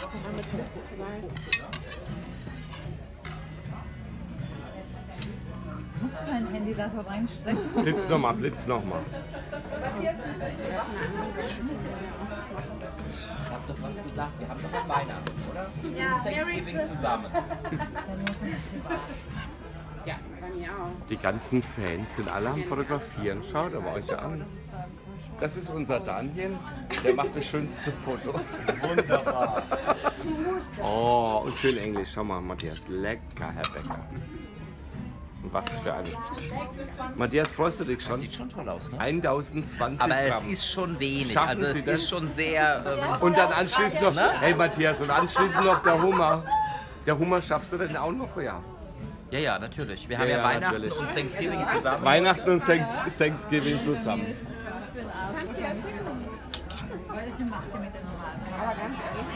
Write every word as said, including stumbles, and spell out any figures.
Muss mein Handy da so reinstecken? Blitz nochmal, Blitz nochmal. Ich hab doch was gesagt, wir haben doch an Weihnachten, oder? Ja, Thanksgiving zusammen. Ja, bei mir auch. Die ganzen Fans sind alle am Fotografieren. Schaut aber euch an. Das ist unser Daniel, der macht das schönste Foto. Wunderbar. Oh, und schön Englisch. Schau mal, Matthias. Lecker, Herr Becker. Und was für ein... Matthias, freust du dich schon? Das sieht schon toll aus, ne? tausendzwanzig Aber Gramm. es ist schon wenig. Schaffen Also es Sie das? ist schon sehr... Ähm, Und dann anschließend noch... Ne? Hey Matthias, und anschließend noch der Hummer. Der Hummer schaffst du denn auch noch? Ja. ja, ja, natürlich. Wir haben Ja, ja, ja, Weihnachten natürlich. und Thanksgiving zusammen. Weihnachten und Thanks- Thanksgiving zusammen. Weil sie macht ja mit den normalen. Aber ganz ehrlich,